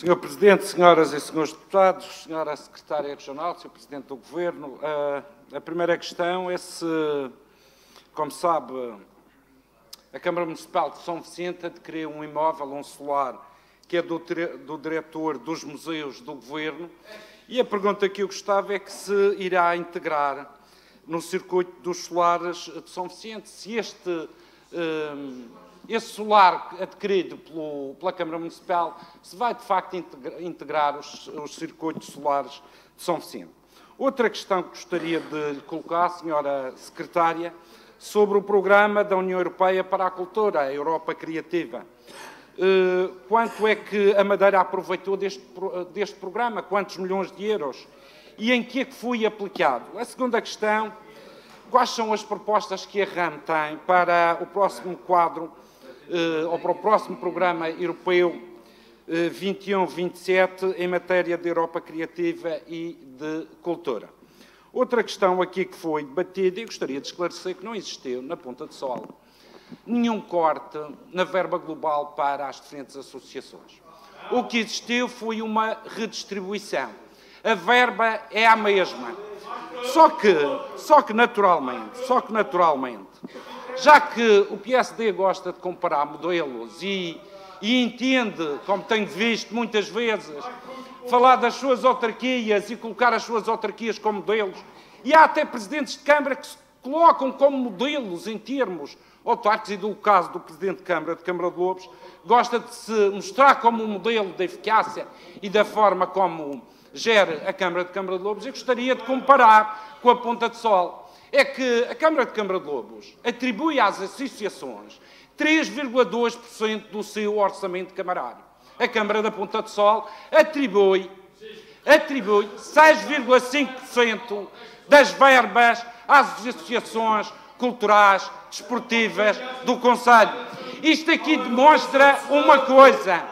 Senhor Presidente, senhoras e senhores deputados, senhora Secretária Regional, Senhor Presidente do Governo, a primeira questão é se, como sabe, a Câmara Municipal de São Vicente adquiriu um imóvel, um solar, que é do diretor dos museus do Governo, e a pergunta que eu gostava é que se irá integrar no circuito dos solares de São Vicente, se esse solar adquirido pela Câmara Municipal se vai, de facto, integrar os circuitos solares de São Vicente. Outra questão que gostaria de lhe colocar, Senhora Secretária, sobre o programa da União Europeia para a Cultura, a Europa Criativa. Quanto é que a Madeira aproveitou deste programa? Quantos milhões de euros? E em que é que foi aplicado? A segunda questão, quais são as propostas que a RAM tem para o próximo quadro, ou para o próximo programa europeu 21-27 em matéria de Europa Criativa e de cultura? Outra questão aqui que foi debatida, e gostaria de esclarecer que não existiu na Ponta de Sol nenhum corte na verba global para as diferentes associações. O que existiu foi uma redistribuição. A verba é a mesma. Só que naturalmente, já que o PSD gosta de comparar modelos e entende, como tenho visto muitas vezes, falar das suas autarquias e colocar as suas autarquias como modelos, e há até presidentes de Câmara que se colocam como modelos em termos autárquicos, e do caso do Presidente de Câmara de Lobos, gosta de se mostrar como um modelo de eficácia e da forma como gera a Câmara de Lobos. Eu gostaria de comparar com a Ponta de Sol. É que a Câmara de Lobos atribui às associações 3,2% do seu orçamento camarário. A Câmara da Ponta de Sol atribui 6,5% das verbas às associações culturais, desportivas do concelho. Isto aqui demonstra uma coisa.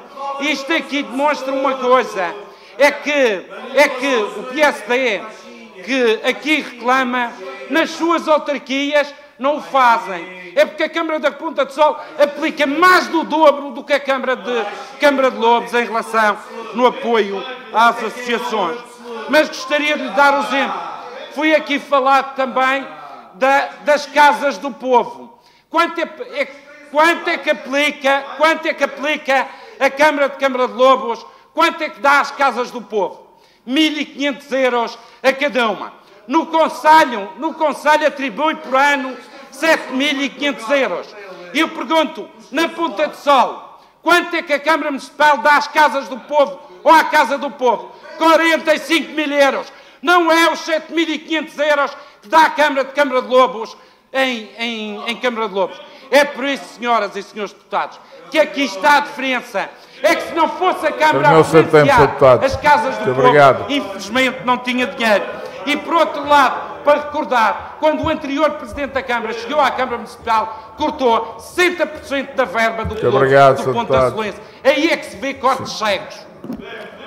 É que o PSD, que aqui reclama, nas suas autarquias não o fazem. É porque a Câmara da Ponta de Sol aplica mais do dobro do que a Câmara de Lobos em relação no apoio às associações. Mas gostaria de lhe dar o exemplo. Foi aqui falado também das casas do povo. Quanto é que aplica a Câmara de Lobos? Quanto é que dá às casas do povo? 1.500 euros a cada uma. No Conselho atribui por ano 7.500 euros. E eu pergunto, na Ponta de Sol, quanto é que a Câmara Municipal dá às casas do povo ou à Casa do Povo? 45.000 euros. Não é os 7.500 euros que dá a Câmara de Lobos em Câmara de Lobos. É por isso, senhoras e senhores deputados, que aqui está a diferença. É que se não fosse a Câmara a financiar as casas do povo, infelizmente não tinha dinheiro. E por outro lado, para recordar, quando o anterior Presidente da Câmara chegou à Câmara Municipal, cortou 60% da verba do Ponta Solense. Aí é que se vê cortes cegos.